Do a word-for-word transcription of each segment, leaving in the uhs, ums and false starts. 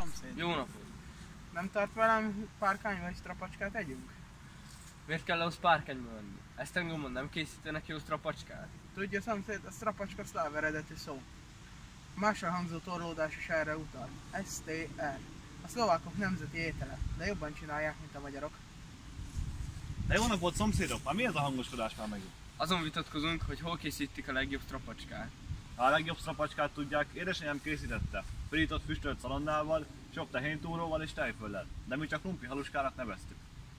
szomszéd. Jó napot! Nem tart velem párkány vagy strapacskát együnk? Miért kell ahhoz párkányba venni? Ezt engem nem készítenek jó strapacskát? Tudja szomszéd, a strapacska szláv eredetű szó. A mással hangzó torlódás is erre utal. es té er. A szlovákok nemzeti étele, de jobban csinálják, mint a magyarok. De jó napot, szomszédok! Már mi ez a hangoskodás már megint? Azon vitatkozunk, hogy hol készítik a legjobb strapacskát. Ha a legjobb strapacskát tudják, édesanyám készítette. Pirított füstölt szalonnával, sok tehéntúróval és tejföllel. De mi csak lumpi haluskának neveztük.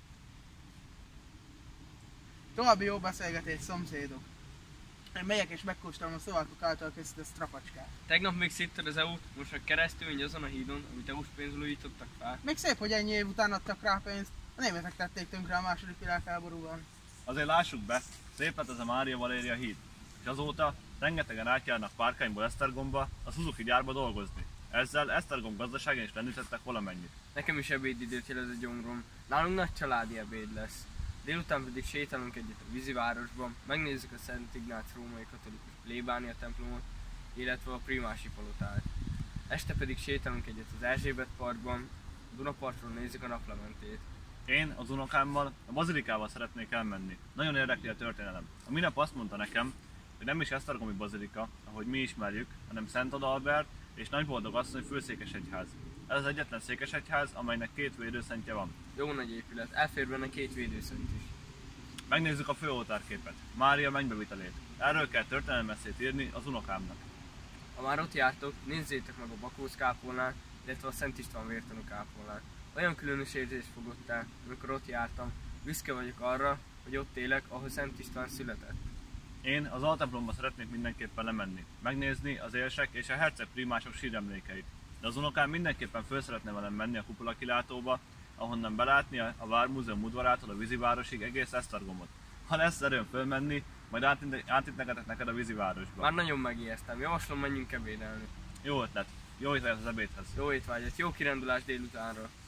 További jó beszélgetés, szomszédok. Én megyek és megkóstolom a szlovákok által készített strapacskát. Tegnap még szétted az é út, most meg keresztül megy azon a hídon, amit é u-s pénzből újítottak fel. Még szép, hogy ennyi év után adtak rá pénzt. A németek tették tönkre a második világháborúban. Azért lássuk be, szép lett ez a Mária Valéria híd. És azóta rengetegen átjárnak Párkányból Esztergomba, a Suzuki gyárba dolgozni. Ezzel Esztergom gazdaságán is lendítettek valamennyit. Nekem is ebédidőt jelez a gyomrom. Nálunk nagy családi ebéd lesz. Délután pedig sétálunk egyet a vízivárosban, megnézzük a Szent Ignác római katolikus plébánia templomot, illetve a primási palotát. Este pedig sétálunk egyet az Erzsébet parkban, a Dunapartról nézzük a naplementét. Én az unokámmal a bazilikával szeretnék elmenni. Nagyon érdekli a történelem. A minap azt mondta nekem, hogy nem is esztergomi bazilika, ahogy mi ismerjük, hanem Szent Adalbert és Nagyboldog asszony főszékesegyház. Ez az egyetlen székesegyház, amelynek két védőszentje van. Jó nagy épület, elfér benne két védőszent is. Megnézzük a főoltárképet, Mária mennybevételét. Erről kell történelmesszét írni az unokámnak. Ha már ott jártok, nézzétek meg a Bakócz kápolnát, illetve a Szent István vértanú kápolnát. Olyan különös érzés fogott el, amikor ott jártam. Büszke vagyok arra, hogy ott élek, ahol Szent István született. Én az altemplomba szeretnék mindenképpen lemenni, megnézni az élsek és a herceg primások síremlékeit. De az unokám mindenképpen föl szeretne velem menni a kupola kilátóba, ahonnan belátni a Vármúzeum udvarától a vízivárosig egész Esztergomot. Ha lesz erőm fölmenni, majd átitegetek neked a vízivárosba. Már nagyon megijesztem, javaslom menjünk ebédelni. Jó ötlet, jó étvágyat az ebédhez. Jó étvágyat, jó kirendulást délutánra.